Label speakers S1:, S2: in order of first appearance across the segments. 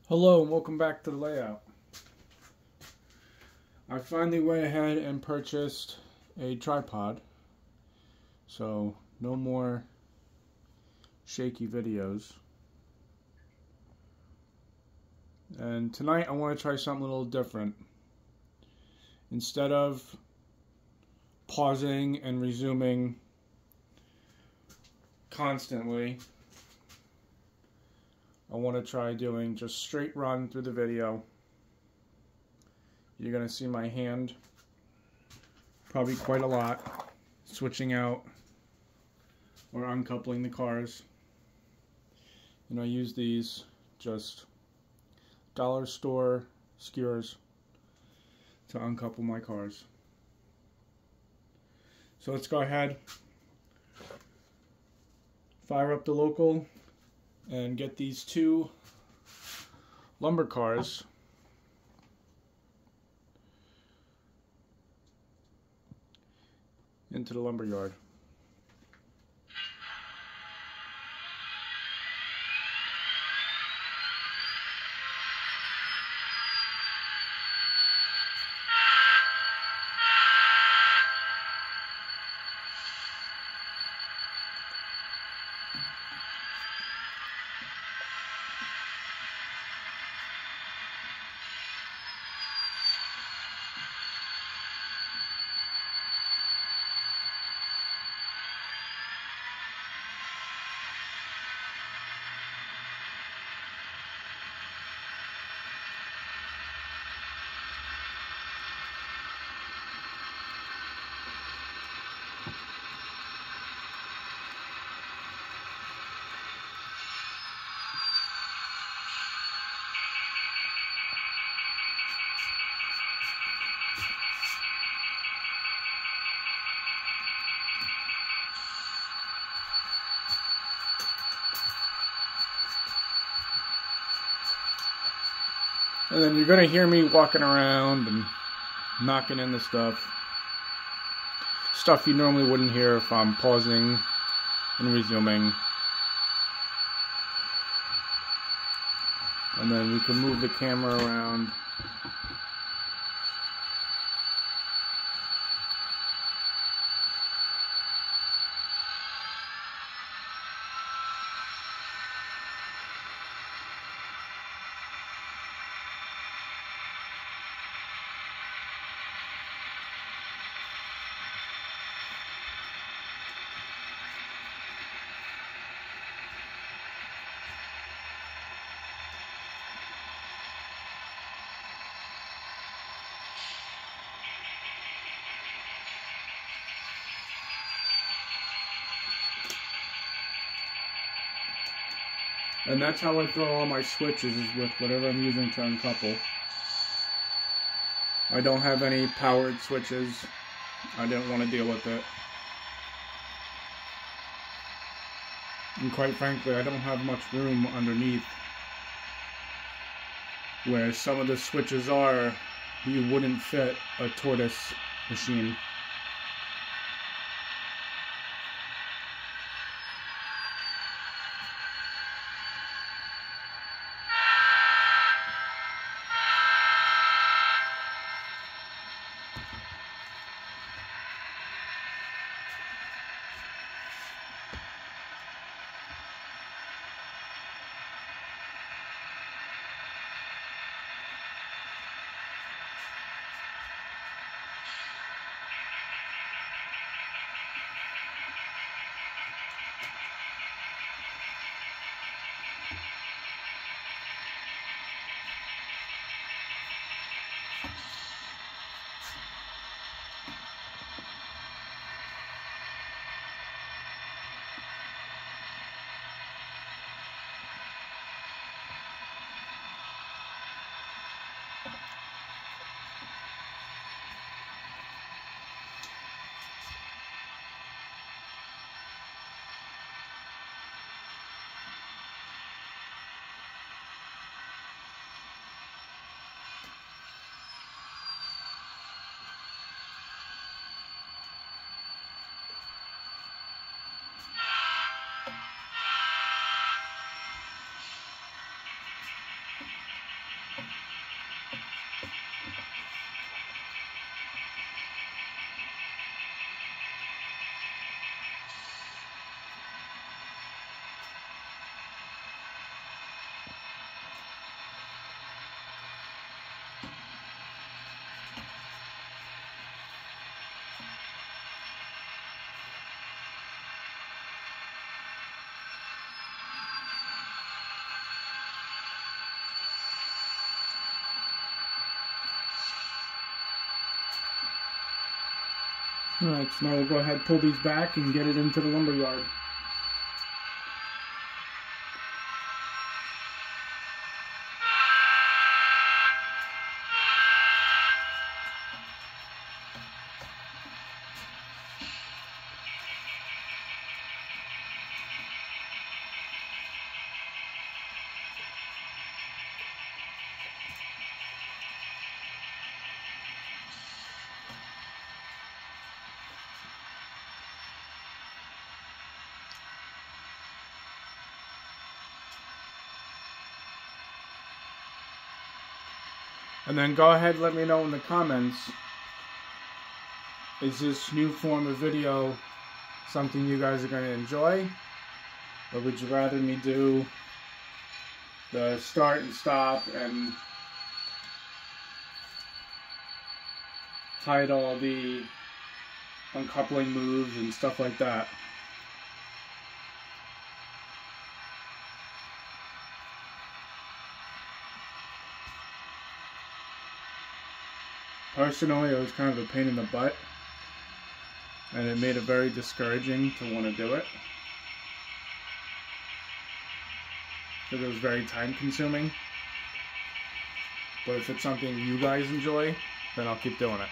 S1: Hello and welcome back to the layout. I finally went ahead and purchased a tripod, so no more shaky videos. And tonight I want to try something a little different. Instead of pausing and resuming constantly, I want to try doing just straight run through the video. You're going to see my hand probably quite a lot, switching out or uncoupling the cars. And I use these just dollar store skewers to uncouple my cars. So let's go ahead, fire up the local, and get these two lumber cars into the lumber yard. And then you're going to hear me walking around and knocking in the stuff you normally wouldn't hear if I'm pausing and resuming. And then we can move the camera around. And that's how I throw all my switches, is with whatever I'm using to uncouple. I don't have any powered switches. I didn't want to deal with it. And quite frankly, I don't have much room underneath. Where some of the switches are, you wouldn't fit a tortoise machine. Alright, so now we'll go ahead and pull these back and get it into the lumber yard. And then go ahead and let me know in the comments, is this new form of video something you guys are going to enjoy? Or would you rather me do the start and stop and hide all the uncoupling moves and stuff like that? Personally, it was kind of a pain in the butt, and it made it very discouraging to want to do it, because it was very time consuming. But if it's something you guys enjoy, then I'll keep doing it.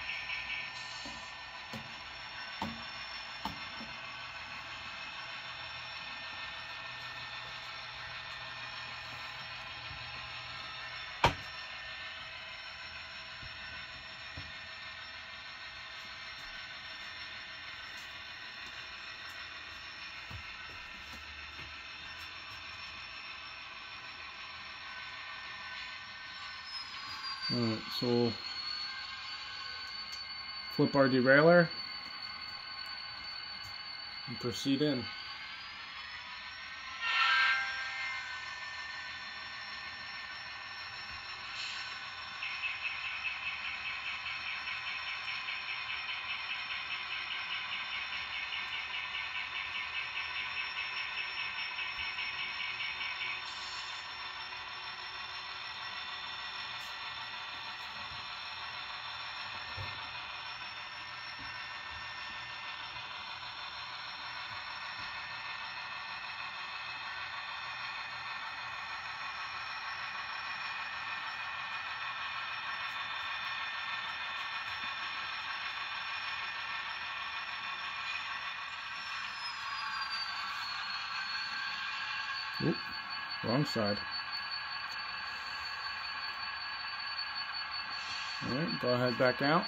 S1: Alright, so we'll flip our derailleur and proceed in. Oop, wrong side. Alright, go ahead back out.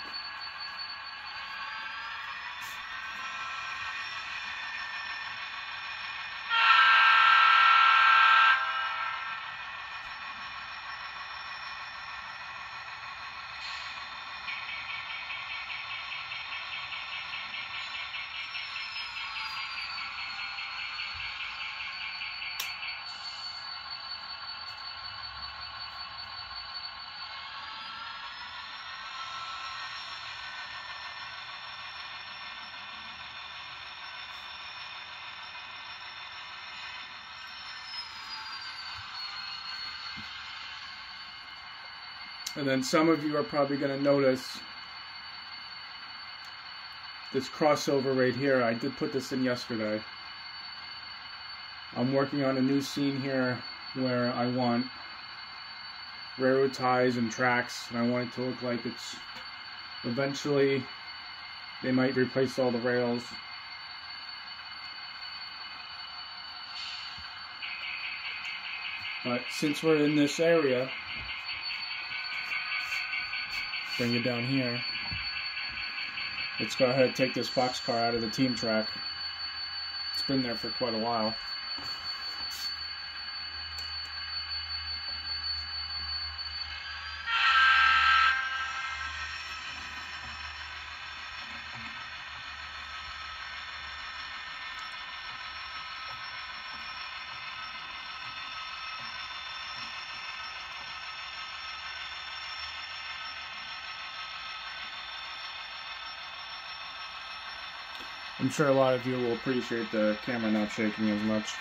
S1: And then some of you are probably going to notice this crossover right here. I did put this in yesterday. I'm working on a new scene here where I want railroad ties and tracks, and I want it to look like it's eventually they might replace all the rails. But since we're in this area, bring it down here. Let's go ahead and take this boxcar out of the team track. It's been there for quite a while. I'm sure a lot of you will appreciate the camera not shaking as much.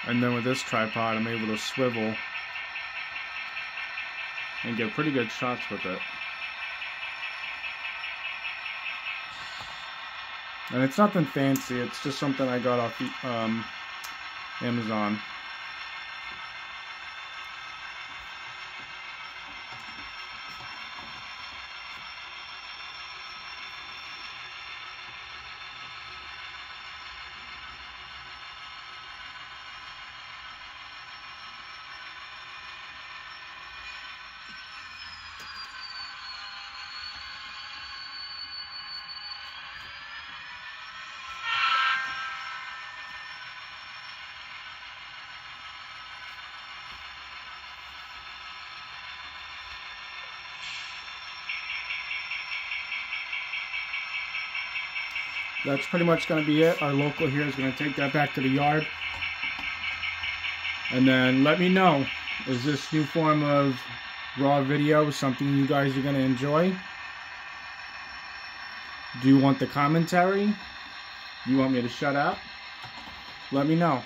S1: And then with this tripod, I'm able to swivel and get pretty good shots with it. And it's nothing fancy, it's just something I got off Amazon. That's pretty much going to be it. Our local here is going to take that back to the yard. And then let me know, is this new form of raw video something you guys are going to enjoy? Do you want the commentary? Do you want me to shut up? Let me know.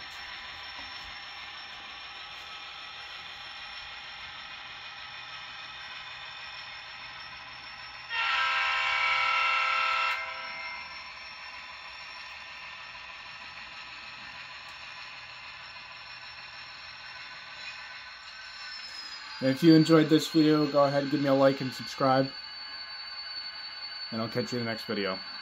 S1: And if you enjoyed this video, go ahead and give me a like and subscribe. And I'll catch you in the next video.